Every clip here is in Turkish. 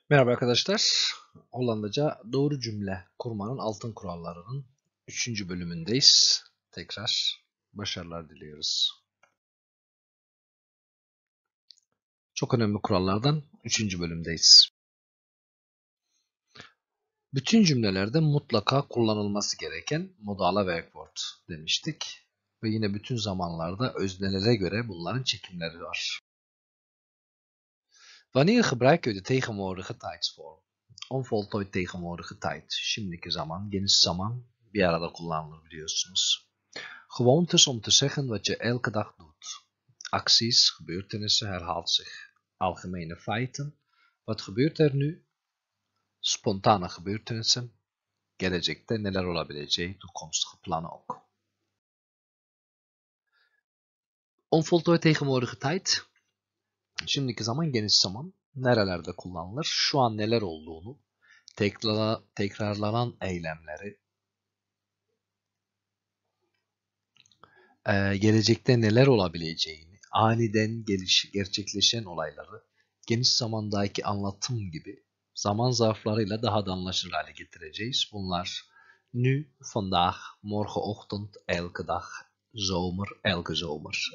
Merhaba arkadaşlar. Hollandaca doğru cümle kurmanın altın kurallarının 3. bölümündeyiz. Tekrar başarılar diliyoruz. Çok önemli kurallardan 3. bölümdeyiz. Bütün cümlelerde mutlaka kullanılması gereken modale werkwoord demiştik. Ve yine bütün zamanlarda öznelere göre bunların çekimleri var. Wanneer gebruiken we de tegenwoordige tijdsvorm? Onvoltooid tegenwoordige tijd. Şimdiki zaman, geniş zaman bir arada kullanılır biliyorsunuz. Gewoontes om te zeggen wat je elke dag doet. Acties, gebeurtenissen herhaalt zich. Algemene feiten. Wat gebeurt er nu? Spontane gebeurtenissen. Gelecekte neler olabileceği, toekomstige plannen ook. Onvoltooid tegenwoordige tijd. Şimdiki zaman, geniş zaman. Nerelerde kullanılır? Şu an neler olduğunu, tekrarlanan eylemleri, gelecekte neler olabileceğini, aniden gerçekleşen olayları, geniş zamandaki anlatım gibi zaman zarflarıyla daha da anlaşılır hale getireceğiz. Bunlar nu, vandaag, morgenochtend, elke dag, zomer, elke zomer.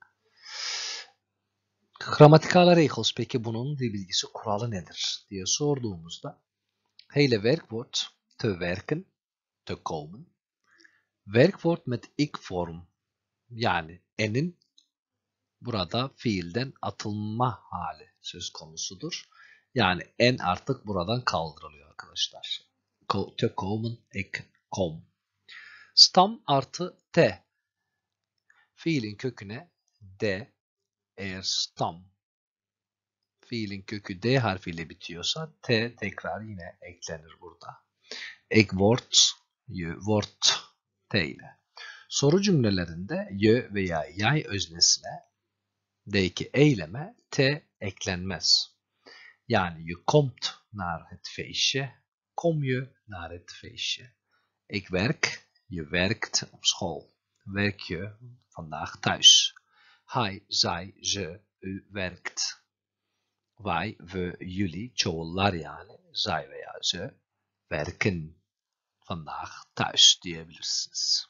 Grammatikale regels peki bunun dil bilgisi kuralı nedir diye sorduğumuzda hele werkwoord te werken, te komen, werkwoord met ik vorm yani enin burada fiilden atılma hali söz konusudur. Yani en artık buradan kaldırılıyor arkadaşlar. Te komen, ik kom. Stam artı te. Fiilin köküne d eğer stam fiilin kökü d harfiyle bitiyorsa t tekrar yine eklenir burada. Ik word, je wordt t ile. Soru cümlelerinde je veya jij öznesine deki eyleme t eklenmez. Yani je komt naar het feestje, kom je naar het feestje. Ik werk, je werkt op school. Werk je vandaag thuis. Hij, zij, ze, u werkt. Wij, we, jullie, çoğullar yani, zij veya ze, werken vandaag thuis diyebilirsiniz.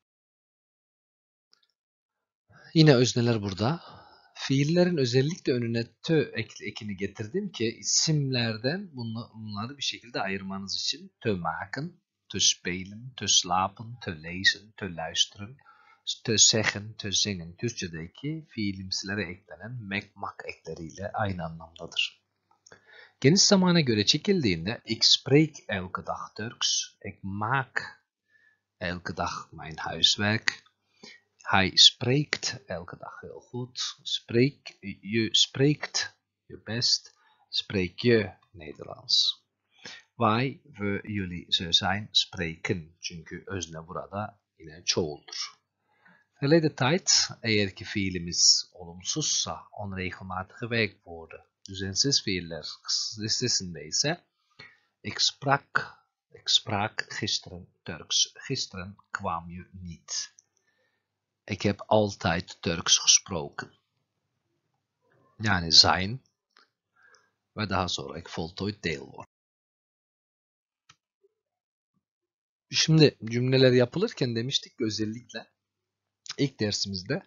Yine özneler burada. Fiillerin özellikle önüne tö ekini getirdim ki isimlerden bunları bir şekilde ayırmanız için te maken, te spelen, te slapen, te lezen, te luisteren, te zeggen, te zingen. Türkçedeki fiilimsilere eklenen mek-mak ekleriyle aynı anlamdadır. Geniş zamana göre çekildiğinde ik spreek elke dag Turks, ik maak elke dag mijn huiswerk. Hij spreekt elke dag heel goed. Je spreekt je best. Spreek je Nederlands. Wij, we, jullie, ze zijn spreken. Çünkü özne burada yine çoğuldur. Verleden tijd, eğer ki fiilimiz olumsuzsa onregelmatige werkwoorden, düzensiz fiiller listesinde ise ik sprak gisteren Turks. Gisteren kwam je niet. Ik heb altijd Turks gesproken. Yani zijn ve daha sonra ek voltooid deelwoord. Şimdi cümleler yapılırken demiştik ki özellikle ilk dersimizde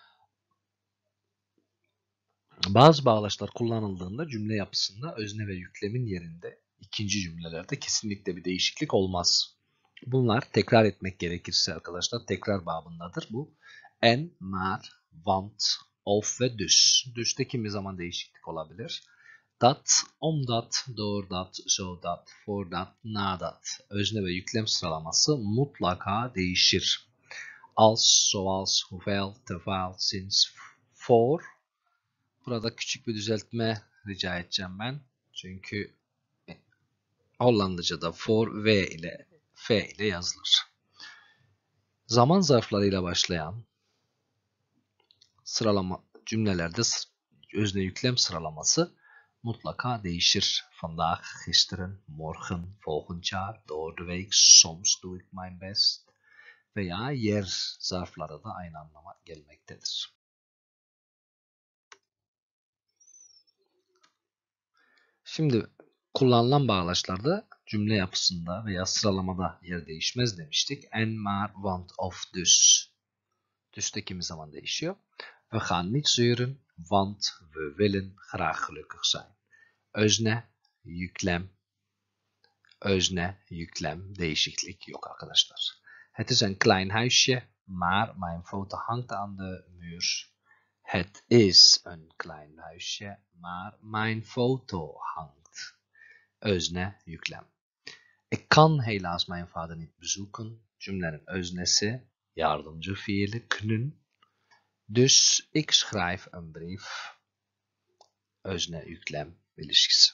bazı bağlaçlar kullanıldığında cümle yapısında özne ve yüklemin yerinde ikinci cümlelerde kesinlikle bir değişiklik olmaz. Bunlar tekrar etmek gerekirse arkadaşlar tekrar babındadır. Bu en, maar, want, of ve dus. Düs'te kimi zaman değişiklik olabilir. Dat, omdat, doordat, zodat, voordat, nadat. Özne ve yüklem sıralaması mutlaka değişir. Als, zoals, hoeveel, terwijl, sinds, voor. Burada küçük bir düzeltme rica edeceğim ben. Çünkü Hollandaca'da for v ile f ile yazılır. Zaman zarflarıyla başlayan sıralama cümlelerde özne yüklem sıralaması mutlaka değişir. Vandaag, gisteren, morgen, volgend jaar, door de week, soms doe ik mijn best veya yer zarfları da aynı anlama gelmektedir. Şimdi Kullanılan bağlaçlarda cümle yapısında veya sıralamada yer değişmez demiştik. En, maar, want of dus. Dus de kimi zaman değişiyor. We gaan niet zeuren, want we willen graag gelukkig zijn. Özne, yüklem. Özne, yüklem, değişiklik yok arkadaşlar. Het is een klein huisje, maar mijn foto hangt aan de muur. Het is een klein huisje, maar mijn foto hangt. Özne, yüklem. Ik kan helaas mijn vader niet bezoeken. Cümlenin öznesi, yardımcı fiili kunnen. Dus ik schrijf een brief. Özne, yüklem ilişkisi.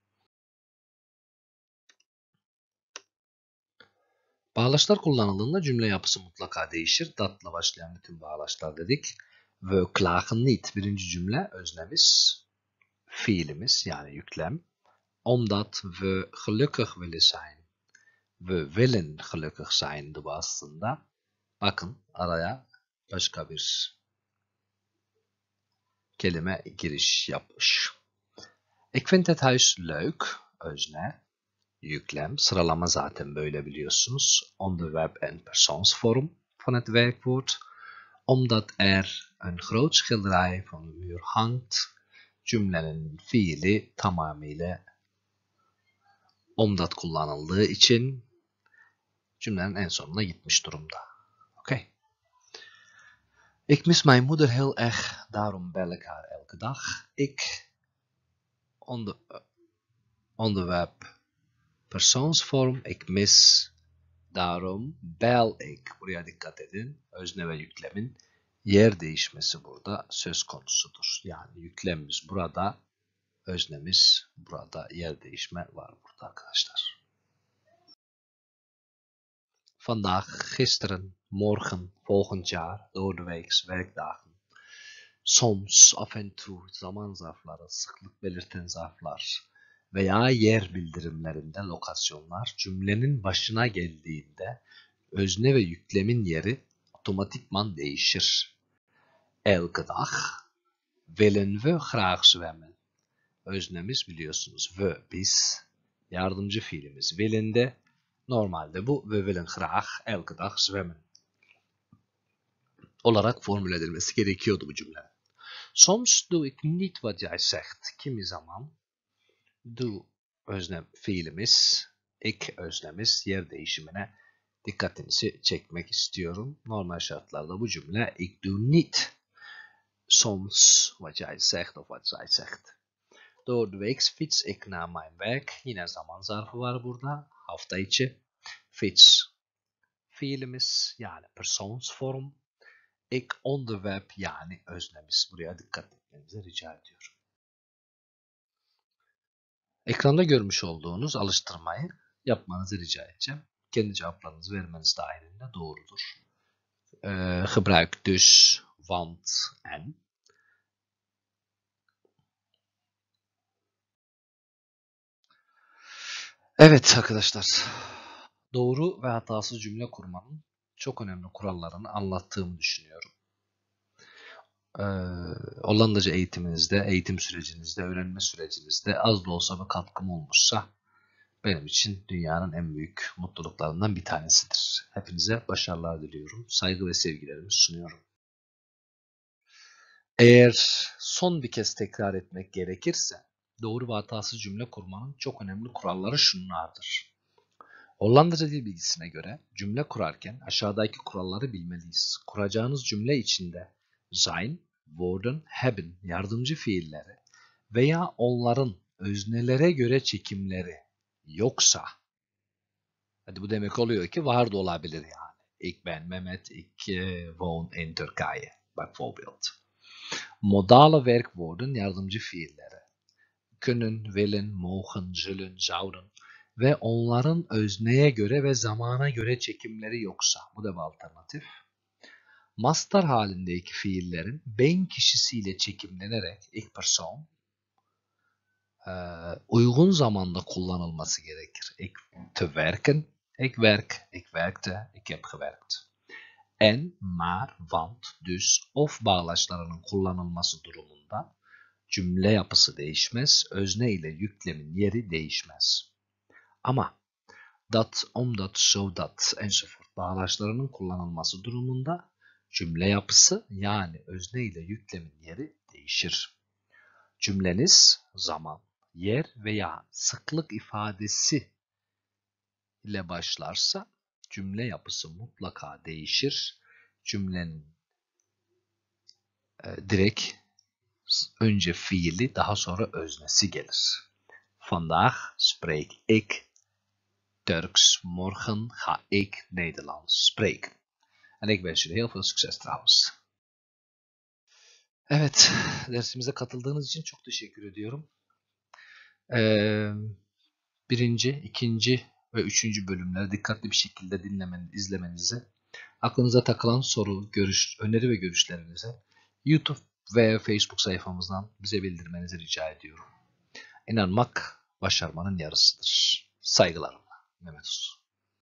Bağlaçlar kullanıldığında cümle yapısı mutlaka değişir. Dat'la başlayan bütün bağlaçlar dedik. We klagen niet. Birinci cümle öznemiz, fiilimiz yani yüklem. Omdat we gelukkig willen zijn. We willen gelukkig zijn'di bu aslında. Bakın araya başka bir kelime giriş yapmış. Ik vind het huis leuk. Özne, yüklem. Sıralama zaten böyle biliyorsunuz. Onderwerp en persoonsvorm van het werkwoord. Omdat een groot schilderij van de muur hangt. Cümlenin fiili tamamıyla omdat kullanıldığı için cümlenin en sonuna gitmiş durumda. Okay. Ik mis mijn moeder heel erg, daarom bel ik haar elke dag. Ik, onderwerp, persoonsvorm, ik mis, daarom bel ik. Buraya dikkat edin. Özne ve yüklemin yer değişmesi burada söz konusudur. Yani yüklemimiz burada, öznemiz burada, yer değişme var burada arkadaşlar. Vandaag, gisteren, morgen, volgend jaar, doordeweeks, werkdagen. Soms, af en toe, zaman zarfları, sıklık belirten zarflar veya yer bildirimlerinde lokasyonlar cümlenin başına geldiğinde özne ve yüklemin yeri otomatikman değişir. Elke dag willen we graag zwemmen. Öznemiz biliyorsunuz we, biz, yardımcı fiilimiz willen de. Normalde bu we willen graag elke dag zwemmen olarak formüle edilmesi gerekiyordu bu cümle. Soms doe ik niet wat jij zegt. Kimi zaman doe özne fiilimiz, ik öznemiz yer değişimine dikkatinizi çekmek istiyorum. Normal şartlarda bu cümle ik doe niet soms wat jij zegt of wat zij zegt. Doordeweeks fiets ik naar mijn werk. Yine zaman zarfı var burada. Hafta içi. Fiets. Fiilimiz yani persoonsvorm. Ik onderwerp yani öznemiz. Buraya dikkat etmenizi rica ediyorum. Ekranda görmüş olduğunuz alıştırmayı yapmanızı rica edeceğim. Kendi cevaplarınızı vermeniz dahilinde doğrudur. Gebruik dus, want en. Evet arkadaşlar. Doğru ve hatasız cümle kurmanın çok önemli kurallarını anlattığımı düşünüyorum. Hollandaca eğitiminizde, eğitim sürecinizde, öğrenme sürecinizde az da olsa bir katkım olmuşsa benim için dünyanın en büyük mutluluklarından bir tanesidir. Hepinize başarılar diliyorum. Saygı ve sevgilerimi sunuyorum. Eğer son bir kez tekrar etmek gerekirse doğru ve hatasız cümle kurmanın çok önemli kuralları şunlardır. Hollandaca dil bilgisine göre cümle kurarken aşağıdaki kuralları bilmeliyiz. Kuracağınız cümle içinde zijn, worden, hebben yardımcı fiilleri veya onların öznelere göre çekimleri yoksa, hadi bu demek oluyor ki var da olabilir yani. Ik ben Mehmet, ik woon in Turkije, bijvoorbeeld. Modale werkwoorden yardımcı fiilleri. Kunnen, willen, mogen, zullen, zouden ve onların özneye göre ve zamana göre çekimleri yoksa, bu da bir alternatif. Mastar halindeki fiillerin ben kişisiyle çekimlenerek ilk person uygun zamanda kullanılması gerekir. Ik te werken, ik werk, ik werkte, ik heb gewerkt. En, maar, want, dus, of bağlaçlarının kullanılması durumunda Cümle yapısı değişmez, özne ile yüklemin yeri değişmez. Ama dat, omdat, zodat enzovoort bağlaçlarının kullanılması durumunda cümle yapısı yani özne ile yüklemin yeri değişir. Cümleniz zaman, yer veya sıklık ifadesi ile başlarsa cümle yapısı mutlaka değişir. Cümlenin direkt önce fiili daha sonra öznesi gelir. Vandaag spreek ik Turks, morgen ga ik Nederlands spreken. En ik wens jullie heel veel succes trouwens. Evet, dersimize katıldığınız için çok teşekkür ediyorum. Birinci, ikinci ve üçüncü bölümleri dikkatli bir şekilde izlemenizi, aklınıza takılan soru, öneri ve görüşlerinizi YouTube ve Facebook sayfamızdan bize bildirmenizi rica ediyorum. İnanmak başarmanın yarısıdır. Saygılarımla. Mehmet Usta.